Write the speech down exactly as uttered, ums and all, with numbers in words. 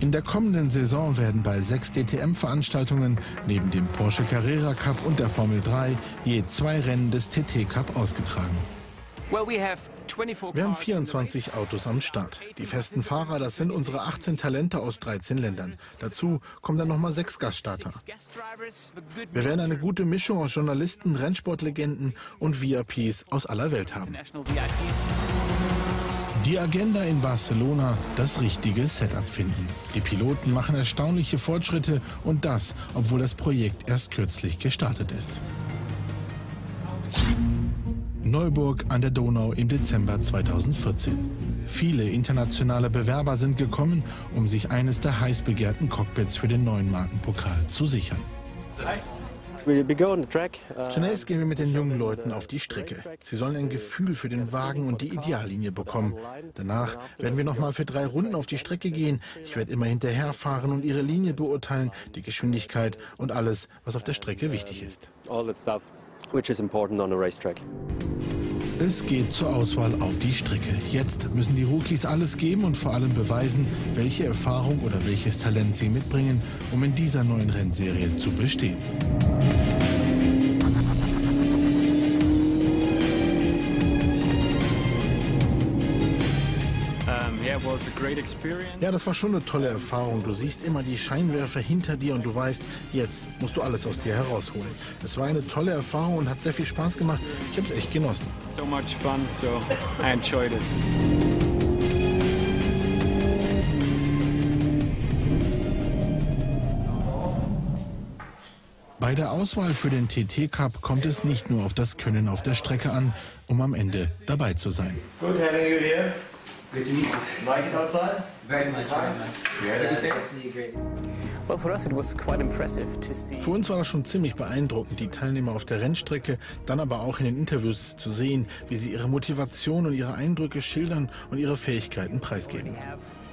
In der kommenden Saison werden bei sechs D T M-Veranstaltungen neben dem Porsche Carrera Cup und der Formel drei je zwei Rennen des T T Cup ausgetragen. Wir haben vierundzwanzig Autos am Start. Die festen Fahrer, das sind unsere achtzehn Talente aus dreizehn Ländern. Dazu kommen dann nochmal sechs Gaststarter. Wir werden eine gute Mischung aus Journalisten, Rennsportlegenden und V I Ps aus aller Welt haben. Die Agenda in Barcelona, das richtige Setup finden. Die Piloten machen erstaunliche Fortschritte und das, obwohl das Projekt erst kürzlich gestartet ist. Neuburg an der Donau im Dezember zweitausendvierzehn. Viele internationale Bewerber sind gekommen, um sich eines der heiß begehrten Cockpits für den neuen Markenpokal zu sichern. Zunächst gehen wir mit den jungen Leuten auf die Strecke. Sie sollen ein Gefühl für den Wagen und die Ideallinie bekommen. Danach werden wir noch mal für drei Runden auf die Strecke gehen. Ich werde immer hinterherfahren und ihre Linie beurteilen, die Geschwindigkeit und alles, was auf der Strecke wichtig ist. Es geht zur Auswahl auf die Strecke. Jetzt müssen die Rookies alles geben und vor allem beweisen, welche Erfahrung oder welches Talent sie mitbringen, um in dieser neuen Rennserie zu bestehen. Ja, das war schon eine tolle Erfahrung. Du siehst immer die Scheinwerfer hinter dir und du weißt, jetzt musst du alles aus dir herausholen. Es war eine tolle Erfahrung und hat sehr viel Spaß gemacht. Ich habe es echt genossen. So much fun, so I enjoyed it. Bei der Auswahl für den T T Cup kommt es nicht nur auf das Können auf der Strecke an, um am Ende dabei zu sein. Gut, Herr Ringelbier. Great to meet you. Like it outside? Very much, very much. Definitely great. Well, for us it was quite impressive to see. Für uns war das schon ziemlich beeindruckend, die Teilnehmer auf der Rennstrecke, dann aber auch in den Interviews zu sehen, wie sie ihre Motivation und ihre Eindrücke schildern und ihre Fähigkeiten preisgeben. We have